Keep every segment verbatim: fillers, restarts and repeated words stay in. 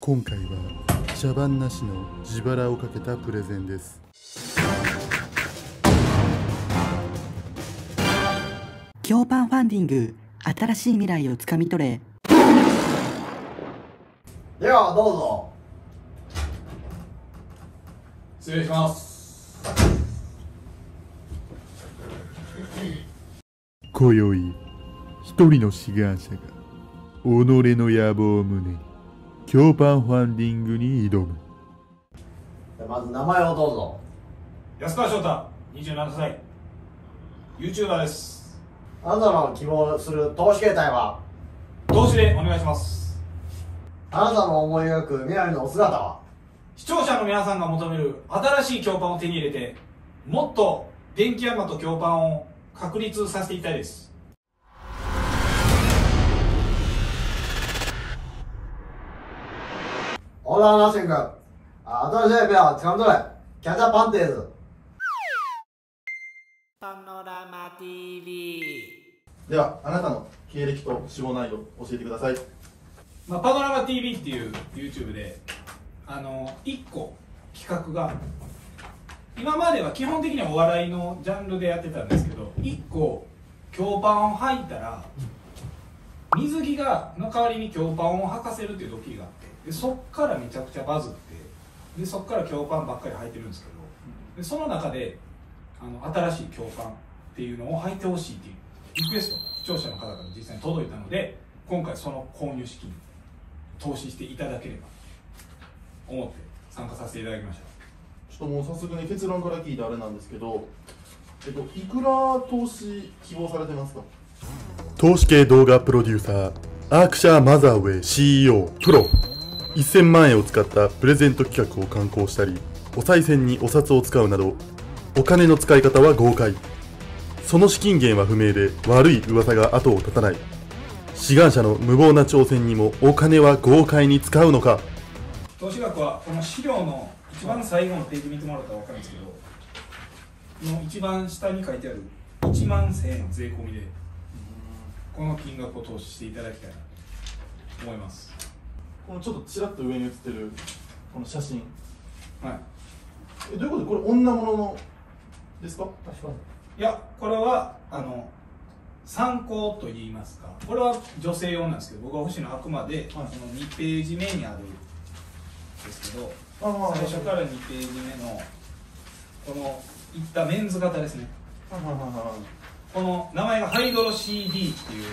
今回は茶番なしの自腹をかけたプレゼンです。 京パンファンディング、新しい未来をつかみ取れ。 ではどうぞ。 失礼します。 今宵一人の志願者が己の野望を胸に京パンファンディングに挑む。 まず名前をどうぞ。 安川翔太、にじゅうななさい、 YouTuber です。 あなたの希望する投資形態は？ 投資でお願いします。 あなたの思い描く未来のお姿は？ 視聴者の皆さんが求める新しい京パンを手に入れて、もっと電気山と京パンを確立させていきたいです。 オーダーナッシング、新しいペアを掴み取れ。キャッチャーパンテーズ。 パノラマ ティーブイ。 ではあなたの経歴と志望内容を教えてください。 まあ、パノラマ ティーブイ っていう YouTube であのいっこ企画が、今までは基本的にはお笑いのジャンルでやってたんですけど、いっこ京パンを履いたら水着がの代わりに京パンを履かせるっていうドッキリがあって、でそっからめちゃくちゃバズって、でそっから京パンばっかり履いてるんですけど、でその中であの新しい京パンっていうのを履いてほしいっていうリクエストが視聴者の方から実際に届いたので、今回その購入資金投資していただければと思って参加させていただきました。 ちょっともう早速ね、結論から聞いてあれなんですけど、えっと、いくら投資希望されてますか？ 投資系動画プロデューサーアークシャーマザーウェイ シーイーオー プロせんまんえんを使ったプレゼント企画を敢行したり、お賽銭にお札を使うなどお金の使い方は豪快。その資金源は不明で悪い噂が後を絶たない。志願者の無謀な挑戦にもお金は豪快に使うのか。 投資額はこの資料の一番最後のページ見てもらったら分かるんですけど、の一番下に書いてあるいちまんせんえんの税込みでこの金額を投資していただきたいなと思います。 このちょっとちらっと上に写ってるこの写真、 はい、 えどういうことで、これ女物のですか？ 確かに。 いや、これはあの参考といいますか、これは女性用なんですけど、僕が欲しいのはあくまで、はい、そのにページ目にあるんですけど、最初からにページ目のこのいったメンズ型ですね。この名前がハイドロ シーディー っていう、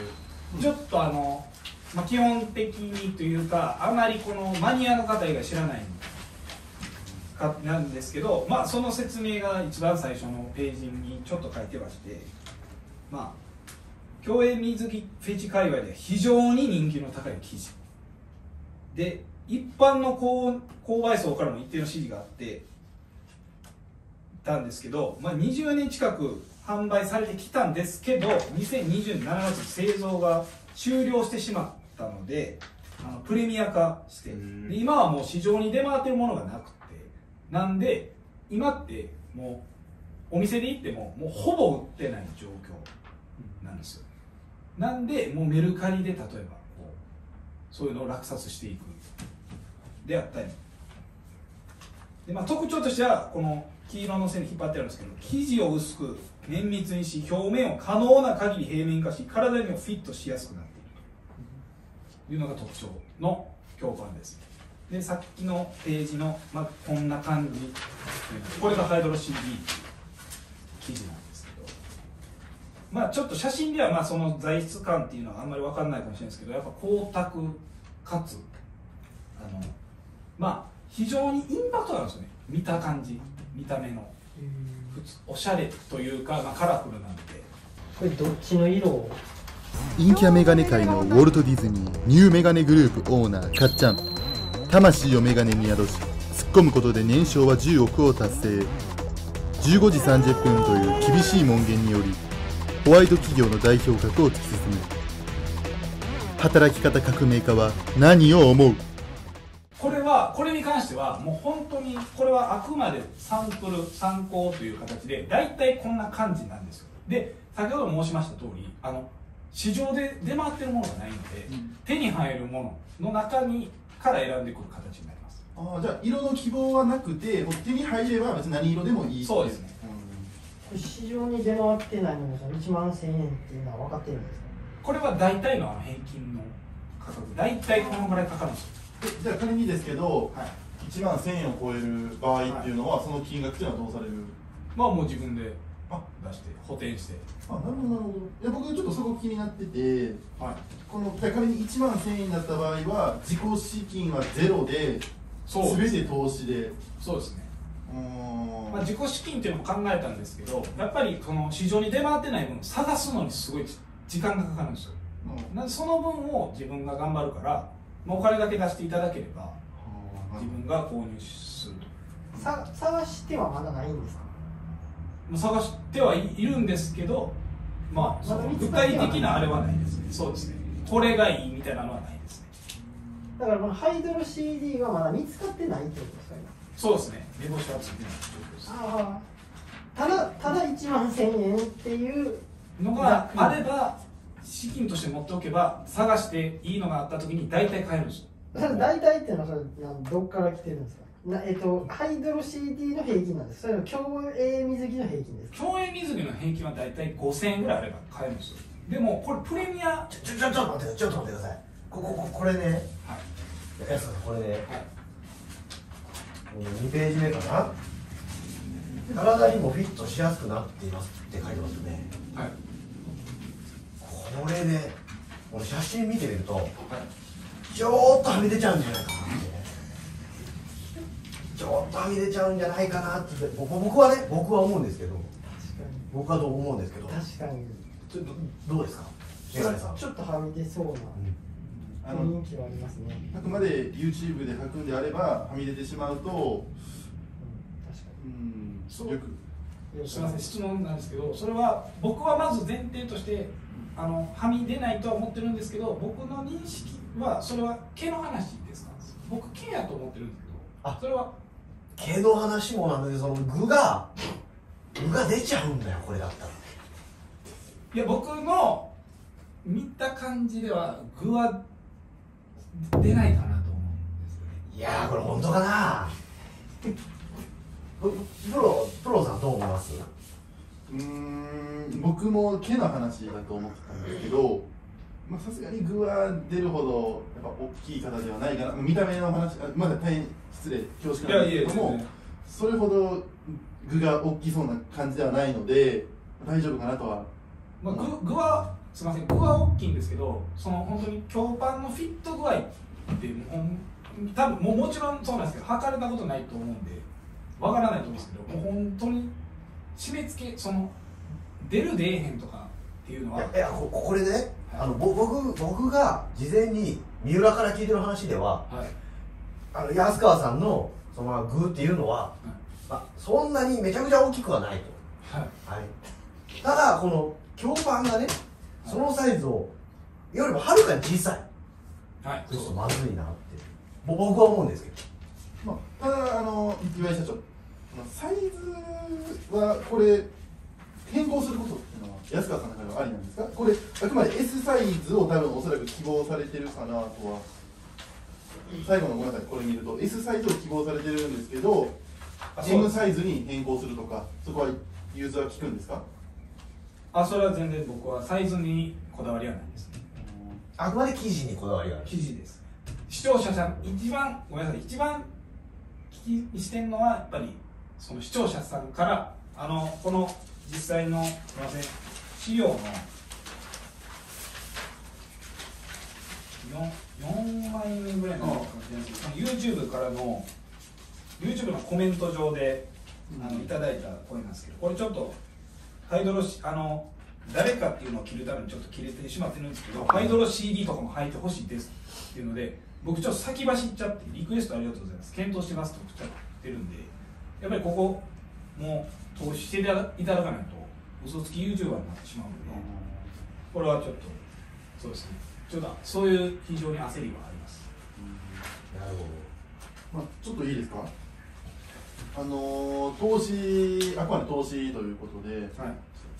ちょっとあの、まあ、基本的にというか、あまりこのマニアの方以外知らないかなんですけど、まあ、その説明が一番最初のページにちょっと書いてまして、まあ、競泳水着フェチ界隈で非常に人気の高い記事で、一般の購買層からも一定の支持があってたんですけど、まあ、にじゅうねん近く販売されてきたんですけど、にせんにじゅうねんしちがつ製造が終了してしまったので、あのプレミア化して、で今はもう市場に出回ってるものがなくて、なんで今ってもうお店で行ってももうほぼ売ってない状況なんですよ。なんでもうメルカリで例えばこうそういうのを落札していくであったりで、まあ、特徴としてはこの黄色の線に引っ張ってあるんですけど、生地を薄く綿密にし、表面を可能な限り平面化し、体にもフィットしやすくなっているというのが特徴の京パンです。で、さっきのページの、まあ、こんな感じ、これがハイドロ シーディー 生地なんですけど、まあ、ちょっと写真ではまあその材質感っていうのはあんまり分かんないかもしれないですけど、やっぱ光沢かつあのまあ非常にインパクトがあるんですよね。見た感じ、見た目の普通おしゃれというか、まあ、カラフルなので。 これどっちの色を？ 陰キャメガネ界のウォルト・ディズニーニューメガネグループオーナーかっちゃん。魂をメガネに宿し突っ込むことで年商はじゅうおくを達成。じゅうごじさんじゅっぷんという厳しい門限によりホワイト企業の代表格を突き進む。働き方革命家は何を思う？ これはこれに関してはもう本当にこれはあくまでサンプル参考という形で大体こんな感じなんですよ。で、先ほど申しました通り、あの市場で出回ってるものがないので、うん、手に入るものの中にから選んでくる形になります。 ああ、じゃあ色の希望はなくて、もう手に入れば別に何色でもいい。 そうですね。 うん、市場に出回ってないのもそのいちまんせんえんっていうのは分かってるんですか？ これは大体のあの平均の価格、大体このぐらいかかるんですよ。 えじゃあ仮にですけど、 はい、 いちまんせんえんを超える場合っていうのは、はい、その金額っていうのはどうされる？ まあもう自分で出して補填して。 あ、なるほどなるほど。いや僕ちょっとそこ気になってて、はい、このじゃあ仮にいちまんせんえんだった場合は自己資金はゼロで、全て投資で。 そうですね。まあ、自己資金っていうのも考えたんですけど、やっぱりその市場に出回ってない分探すのにすごい時間がかかるんですよ。なんでその分を自分が頑張るから、もうお金だけ出していただければ自分が購入すると。 さ探してはまだないんですか？ もう探してはいるんですけど、まあ、まだ具体的なあれはないですね。そうですね。これがいいみたいなのはないですね。 だからこのハイドロ シーディー がまだ見つかってないってことですか？ そうですね。目星はついてないってことです。 ああ、ただただいちまんせんえんっていうのがあれば、資金として持っておけば探していいのがあった時に大体買えるんですよ。 それ大体っていうのはそれどっから来てるんですか？なえっと、ハイドロ シーディー の平均なんです。それは競泳水着の平均ですか？ 競泳水着の平均は大体ごせんえんぐらいあれば買えるんですよ。でもこれプレミアちょちょちょっと待ってちょっと待ってください。ここここれね、はい、安さんこれね、はい、にページ目かな。体にもフィットしやすくなっていますって書いてますよね。はい。これね、この写真見てみると、はい、ちょーっとはみ出ちゃうんじゃないかなって。ちょっとはみ出ちゃうんじゃないかなって僕はね、僕は思うんですけど、僕はどう思うんですけど、 確かにちょっとどうですか、 ちょっとはみ出そうな雰囲気はありますね。 あくまで YouTube で履くんであればはみ出てしまうと、うん、確かに、うん、そうよくすみません、質問なんですけど、それは僕はまず前提としてあのはみ出ないとは思ってるんですけど、僕の認識はそれは毛の話ですか？僕毛やと思ってるんですけど、あ、それは毛の話もなんだけど、その具が具が出ちゃうんだよ、これだったら。 いや、僕の見た感じでは具は出ないかなと思うんですよね。 いやー、これ本当かな。プロプロさんどう思います？ うーん、僕も毛の話だと思ってたんですけど、まあさすがに具は出るほどやっぱ大きい方ではないかな。見た目の話、まだ大変失礼恐縮なんですけども、それほど具が大きそうな感じではないので大丈夫かなとは。 まあ、具, 具はすみません、具は大きいんですけど、その本当に強パンのフィット具合ってもう多分もうもちろんそうなんですけど、測れたことないと思うんでわからないと思うんですけど、もう本当に締め付け、その出る出えへんとかっていうのは、 いやここれね、はい、あの僕僕が事前に三浦から聞いてる話では、はい、あの安川さんのその具っていうのは、はい、まあ、そんなにめちゃくちゃ大きくはないと、はいはい、ただこの強パンがね、そのサイズをよりもはるかに小さい、はい、ちょっとまずいなって僕は思うんですけど、 まあ、ただあの岩井社長、サイズはこれ変更することっていうのは安川さんの中ではありなんですか？これあくまで エス サイズを多分おそらく希望されてるかなとは。最後のごめんなさい、これ見ると エス サイズを希望されてるんですけど、 エム サイズに変更するとか、そこは融通は効くんですか？ あ、それは全然僕はサイズにこだわりはないですね。 あくまで生地にこだわりがある。 生地です。視聴者さん一番ごめんなさい一番気にしてるのはやっぱりその視聴者さんからあのこの実際のすみません資料のよんまいめぐらいのかもしれないですけど、YouTube からの YouTube のコメント上であのいただいた声なんですけど、これちょっとハイドロシあの誰かっていうのを切るためにちょっと切れてしまってるんですけど、ハイドロ シーディー とかも入ってほしいですっていうので、僕ちょっと先走っちゃってリクエストありがとうございます、検討してますと送っちゃってるんで、やっぱりここもう投資していただかないと嘘つき YouTuber になってしまうので、これはちょっとそうですね、ちょっとそういう非常に焦りはあります。 なるほど、まあ、ちょっといいですか？あの投資、あくまで投資ということで、はい、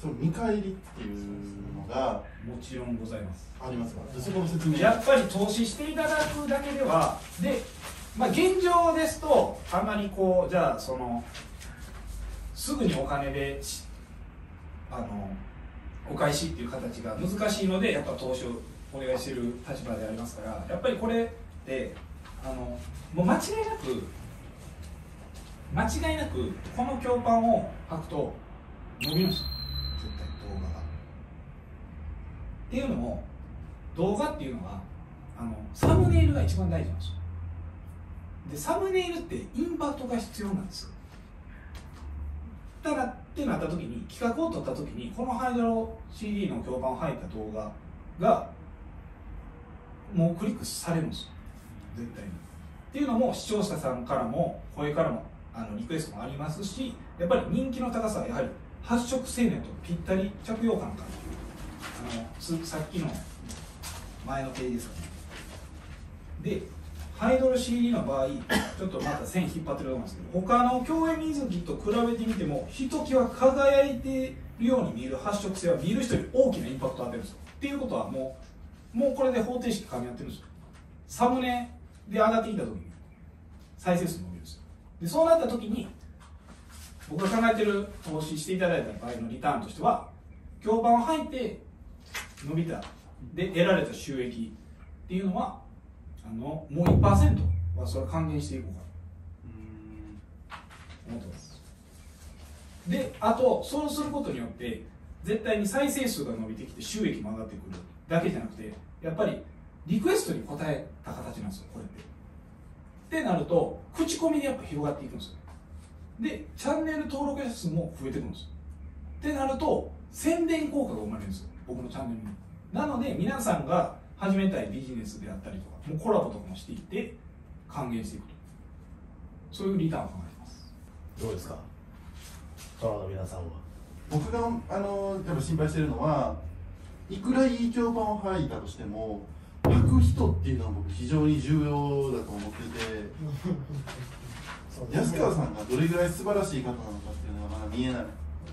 その見返りっていうのがもちろんございます。 ありますか？そこの説明。 やっぱり投資していただくだけでは、で、まあ、現状ですとあまりこうじゃあそのすぐにお金であのお返しっていう形が難しいので、やっぱ投資をお願いしている立場でありますから、やっぱりこれであのもう間違いなく間違いなくこの教パンを履くと伸びるんですよ、絶対動画が。っていうのも、動画っていうのはあのサムネイルが一番大事なんですよ。でサムネイルってインパクトが必要なんですよ。だからってなった時に、企画を取った時にこのハイドロ シーディー の教パンを履いた動画がもうクリックされるんですよ、絶対に。っていうのも視聴者さんからも声からもあのリクエストもありますし、やっぱり人気の高さはやはり発色性能とぴったり着用感かあのすさっきの前のページですかね。でハイドロ シーディー の場合、ちょっとまた線引っ張ってると思うんですけど、他の競泳水着と比べてみてもひときわ輝いているように見える発色性は見る人より大きなインパクトを与えるんですよ。っていうことはもうもうこれで方程式噛み合ってるんですよ。サムネで上がってきた時に再生数伸びるんですよ。でそうなった時に僕が考えてる投資していただいた場合のリターンとしては、教パンを履いて伸びたで得られた収益っていうのはあのもう いちパーセント はそれ還元していこうかと思ってます。であとそうすることによって絶対に再生数が伸びてきて収益も上がってくるだけじゃなくて、やっぱりリクエストに応えた形なんですよ、これって。ってなると口コミでやっぱ広がっていくんですよ。でチャンネル登録者数も増えてくるんですよ。ってなると宣伝効果が生まれるんですよ、僕のチャンネルに。なので皆さんが始めたいビジネスであったりとか、もうコラボとかもしていって還元していくと、そういうリターンを考えてます。 どうですか、トラの皆さんは。 僕があのやっぱ心配してるのは、いくらいい教パンを履いたとしても履く人っていうのは僕非常に重要だと思ってて安川さんがどれぐらい素晴らしい方なのかっていうのがまだ見えない。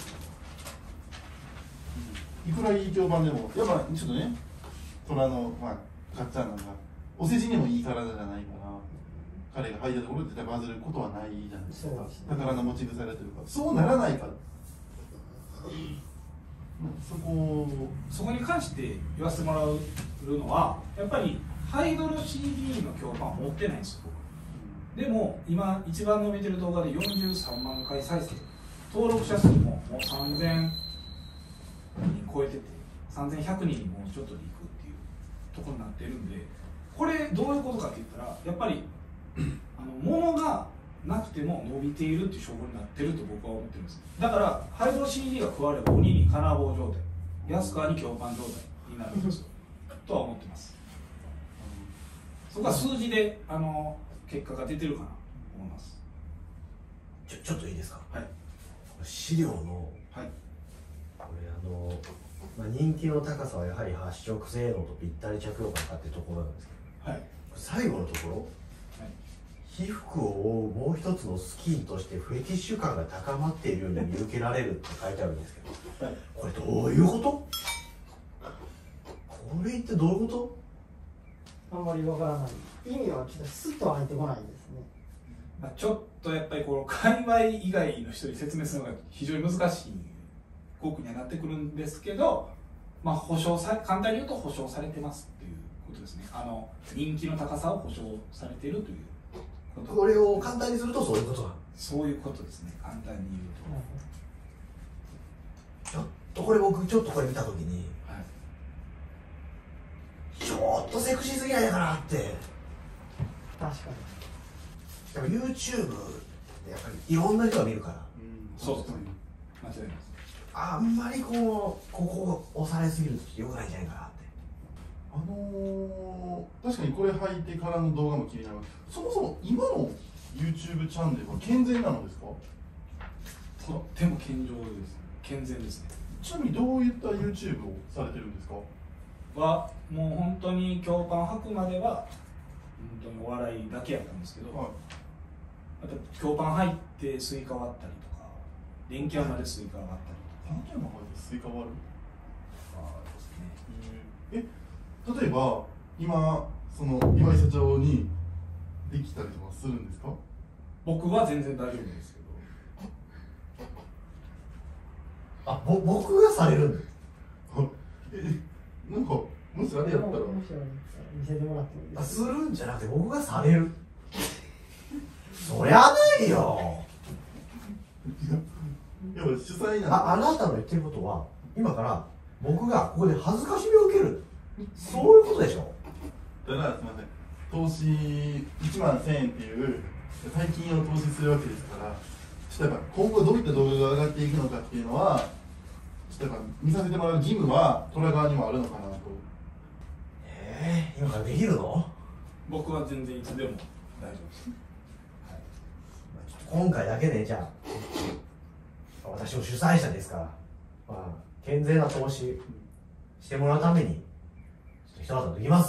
いくらいい教パンでもやっぱちょっとね、虎のまあかっちゃんなんかお世辞にもいい体じゃないから、彼が履いたところで絶対バズることはないじゃないですか。宝の持ち腐れというか、そうならないから、そこそこに関して言わせてもらうのは、やっぱりハイドロ シーディー の教パンを持ってないんですよ、僕。でも今一番伸びてる動画でよんじゅうさんまんかい再生、登録者数ももうさんぜんにん超えてて、さんぜんひゃくにんにもうちょっとでいくっていうところになってるんで、これどういうことかって言ったら、やっぱりあの物がなくても伸びているっていう証拠になってると僕は思ってるんです。だからハイドロ シーディー が加われば鬼に金棒状態、安川に強パン状態になるんですよとは思ってます。そこは数字であの結果が出てるかなと思います。 ちょちょっといいですか。 はい。 資料の、 はい、これあの、まあ、人気の高さはやはり発色性能とぴったり着用感かっていうところなんですけど、はい、最後のところ、はい、皮膚を覆うもう一つのスキンとしてフェティッシュ感が高まっているように見受けられるって書いてあるんですけど、はい、これどういうこと？これってどういうこと？ あんまりわからない。意味はちょっとスッと入ってこないですね。 まあ、ちょっとやっぱりこの界隈以外の人に説明するのが非常に難しい語句にはなってくるんですけど、まあ、保証さ簡単に言うと保証されてますっていうことですね。あの人気の高さを保証されているということ。 これを簡単にするとそういうことなの？ そういうことですね、簡単に言うと。ちょっとこれ僕ちょっとこれ見たときに、はい、ちょっとセクシーすぎないかなって。 確かに。 やっぱ YouTube でやっぱりいろんな人が見るから、 うん、そうですね、間違いないです。 あんまりこうここを押されすぎるとよくないんじゃないかなって。 あのー、確かにこれ履いてからの動画も気になる。そもそも今の YouTube チャンネルは健全なのですか？ とっても健常です。健全ですね。 ちなみにどういった YouTube をされてるんですか？ はもう本当に教パン履くまでは本当にお笑いだけやったんですけど、はい、あと教パン入ってスイカ割ったりとか、電気屋までスイカ割ったりとか、 何件も入ってスイカ割る？え、例えば今その岩井社長にできたりとかするんですか？ 僕は全然大丈夫ですけど。 あ、ぼ僕がされるんです。 え、なんかもしあれやったら見せてもらってもいいですか？ するんじゃなくて僕がされる。そりゃないよ。 いや、主催なんあ、あなたの言ってることは今から僕がここで恥ずかしみを受ける、そういうことでしょ。 だからすみません、投資いちまんせんえんっていう大金を投資するわけですから、ちょっとやっぱ今後どういった動画が上がっていくのかっていうのはちょっとやっぱ見させてもらう義務は虎側にもあるのかなと。 ええー、今からできるの？ 僕は全然いつでも大丈夫です、はい、 今回だけでじゃあ私も主催者ですから、まあ、健全な投資してもらうためにちょっと一言できます。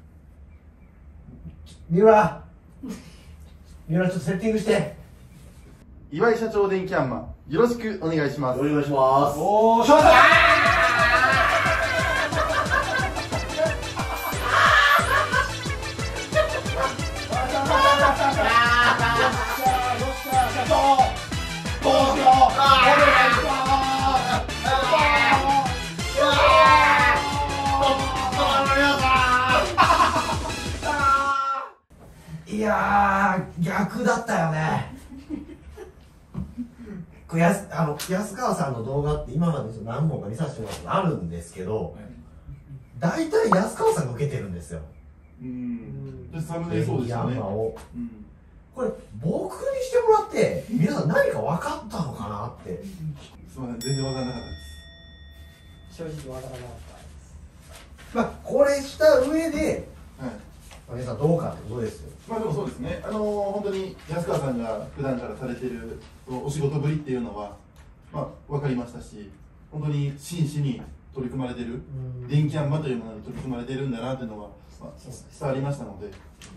三浦三浦ちょっとセッティングして。 岩井社長電気アンマンよろしくお願いします。 お願いします。 おー、しょうだいやー、逆だったよね。これやすあの安川さんの動画って今まで何本か見させてもらったことあるんですけど、大体安川さんが受けてるんですよ。 うん。でサムネそうですよね。 ヤンマを、うん、これ僕にしてもらって皆さん何か分かったのかなって。 すみません、全然分からなかったです。 正直分からなかったです。 まあこれした上で、 はい、 皆さんどうかってことですよ。 まあでもそうですね、あのー、本当に安川さんが普段からされてるお仕事ぶりっていうのは、まあ、分かりましたし、本当に真摯に取り組まれてる、電気アンマというものに取り組まれてるんだなというのが、まあ、伝わりましたので、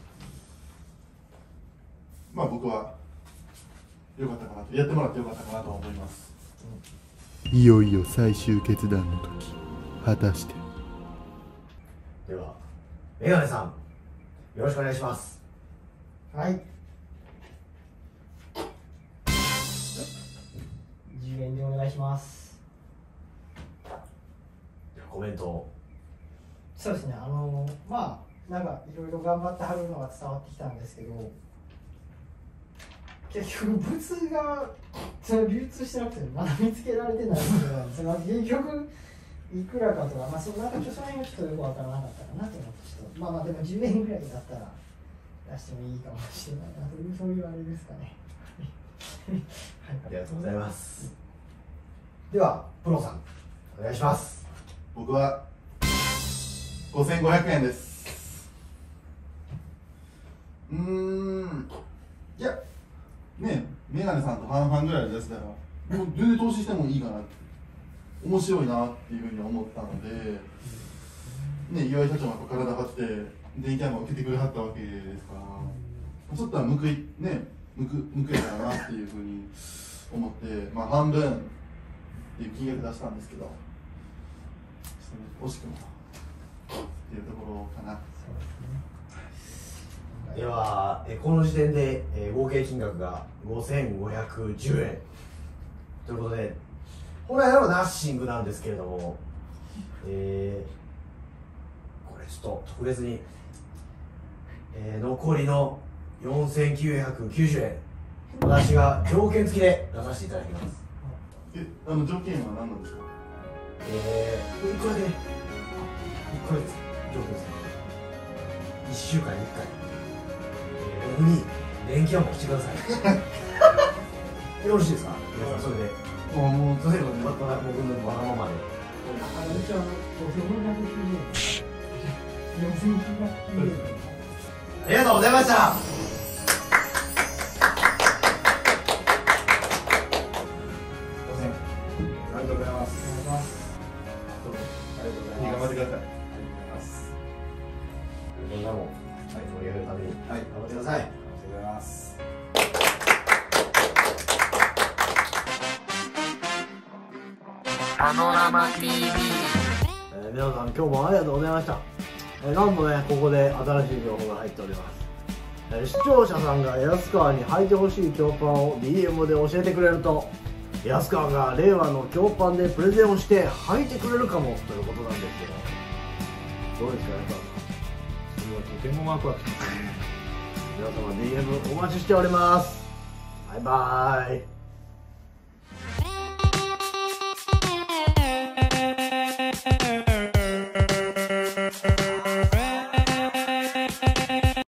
まあ僕は良かったかなと、やってもらって良かったかなと思います。 いよいよ最終決断の時、果たして。 では、メガネさん、よろしくお願いします。 はい。じゅうえんでお願いします。 ではコメントを。 そうですね、あのー、まあなんかいろいろ頑張ってはるのが伝わってきたんですけど、結局物がその流通してなくてまだ見つけられてないのでなんですが、結局いくらかとか、まあそのなんかその辺がちょっとよくわからなかったかなと思って、ちょっとまあまあでもじゅうえんぐらいだったら出してもいいかもしれないなという、そういうあれですかね。 はい、ありがとうございます。ではプロさんお願いします。 僕はごせんごひゃくえんです。うーん、いやね、メガネさんと半々ぐらいで出せたらもう全然投資してもいいかなって、面白いなっていうふうに思ったので、ね、岩井社長が体張って電気アンマンを受けてくれはったわけですから、ちょっとは報いね、報報えたらなっていうふうに思って、まあ半分っていう金額出したんですけど、惜しくもっていうところかな。 では、えこの時点で、えー、合計金額がごせんごひゃくじゅうえんということで、本来ならナッシングなんですけれども、えー、これちょっと特別に、えー、残りのよんせんきゅうひゃくきゅうじゅうえん、私が条件付きで出させていただきます。 え、あの条件は何なんですか？ えー、いくらで、いくらです条件ですね。いっしゅうかんにいっかい、えー、僕に電気アンマン来てください。よろしいですか？皆さんそれで。もう、もう、それで僕のわがままで。 あの、一応、ごせんよんひゃくきゅうじゅうえん。よんせんきゅうひゃくきゅうじゅうえん。 ありがとうございました。 ありがとうございます。 お願いします。 どうもありがとうございます。 頑張ってください。 ありがとうございます。 みんなも、はい、盛り上げるために、はい、頑張ってください。 ありがとうございます。 パノラマ ティービー。 えー、皆さん今日もありがとうございました。えー、なんとねここで新しい情報が入っております。えー、視聴者さんが安川に履いてほしい京パンを ディーエム で教えてくれると、安川が令和の京パンでプレゼンをして履いてくれるかもということなんですけど、どうですか安川さん。 それはとてもワクワクしますね。 皆様 ディーエム お待ちしております。バイバーイ。